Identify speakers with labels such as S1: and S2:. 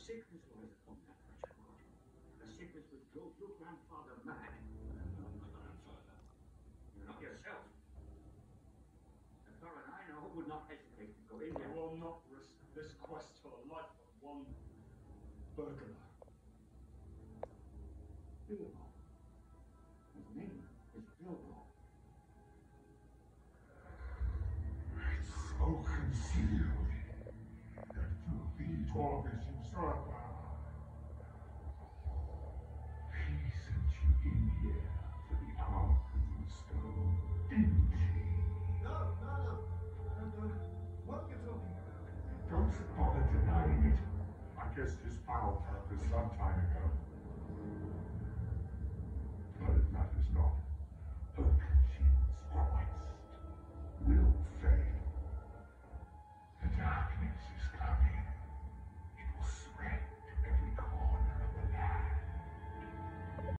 S1: sickness lies upon that wretched body. A sickness which drove your grandfather mad.
S2: I'm not my grandfather.
S1: You're not yourself. And Thorin, I know, would not hesitate to go in
S3: I
S1: there.
S3: will not risk this quest for the life of one burglar.
S1: Bilbo. His name is Bilbo.
S4: It's so concealed that filthy dwarvish usurper. He sent you in here for the arkenstone, didn't he?
S3: No. What are you talking about?
S4: Don't bother denying it. I guessed his foul purpose some time ago.